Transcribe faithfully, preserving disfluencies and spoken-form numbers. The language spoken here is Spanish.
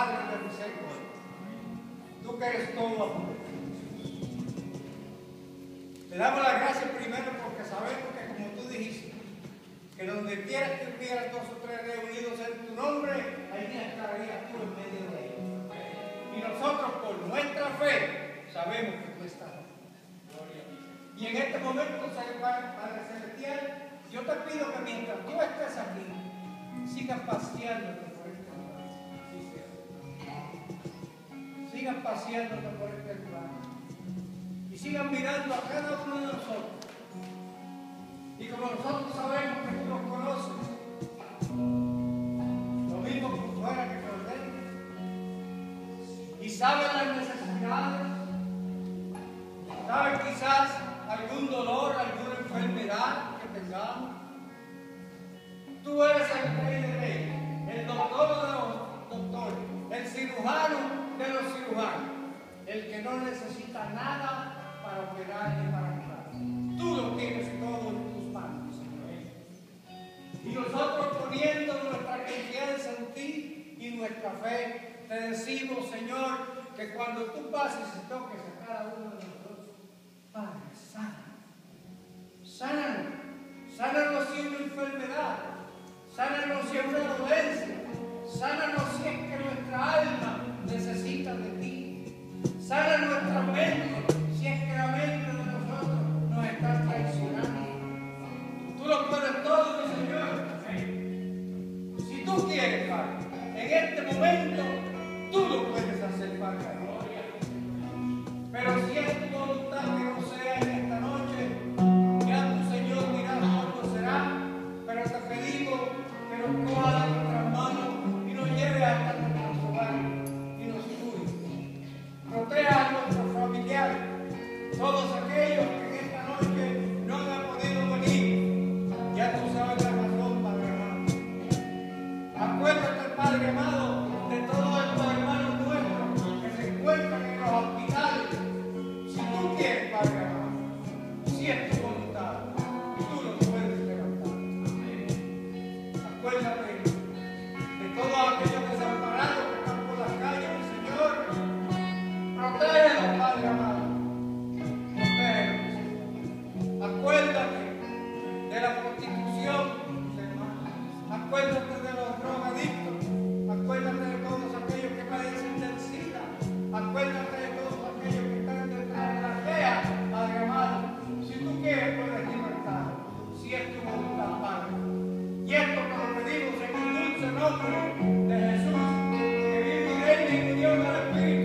Padre de misericordia, tú que eres todo amor. Te damos las gracias primero porque sabemos que, como tú dijiste, que donde quiera que hubieran dos o tres reunidos en tu nombre, ahí estarías tú en medio de ellos. Y nosotros, por nuestra fe, sabemos que tú estás aquí. Y en este momento, Padre Celestial, yo te pido que mientras tú estés aquí, sigas paseándote por este lugar. Sí, sigas paseándote por este lugar. Y sigan mirando a cada uno de nosotros. Y como nosotros sabemos que tú nos conoces, lo mismo por fuera que por dentro, y sabes las necesidades, sabes quizás algún dolor, alguna enfermedad que tengamos. Tú eres el Rey de Reyes, el doctor de los doctores, el cirujano de los cirujanos, el que no necesita nada para operar ni para curar. Tú lo tienes todo en tus manos, Señor. Y nosotros, poniendo nuestra confianza en ti y nuestra fe, te decimos, Señor, que cuando tú pases y toques a cada uno de nosotros, Padre, sana. Sánanos. Sánanos si es una enfermedad. Sánanos si es una dolencia. Sánanos si es que nuestra alma necesita de ti. Sana nuestra mente si es que la mente de nosotros nos está traicionando. Tú lo puedes todo, mi Señor. Si tú quieres, Padre, en este momento, tú lo puedes hacer, Padre. Pero si es tu voluntad que no sea en esta noche, ya tu Señor dirá cuándo será. Pero te pedimos que nos coja de nuestras manos y nos lleve hasta nuestros hogares y nos cuide. Proteja a nuestros familiares, todos aquellos que en esta noche no han podido venir. Ya tú sabes la razón, Padre amado. Acuérdate, Padre amado, de todos estos hermanos nuestros que se encuentran en los hospitales. Si tú quieres, Padre amado, si es tu voluntad, tú los puedes levantar. Acuérdate de todos aquellos desamparados que están por las calles, mi Señor. Protégelos, Padre amado. Protégelos, Señor. Acuérdate de la prostitución, hermano. Acuérdate de los drogadictos. Acuérdate de todos aquellos que padecen del SIDA. Acuérdate de todos aquellos que están detrás de la reja, Padre amado. Si tú quieres, puedes libertar. Si es tu voluntad, Padre. Y esto te lo pedimos en el dulce nombre de Jesús, que vive y reina y que Dios del Espíritu.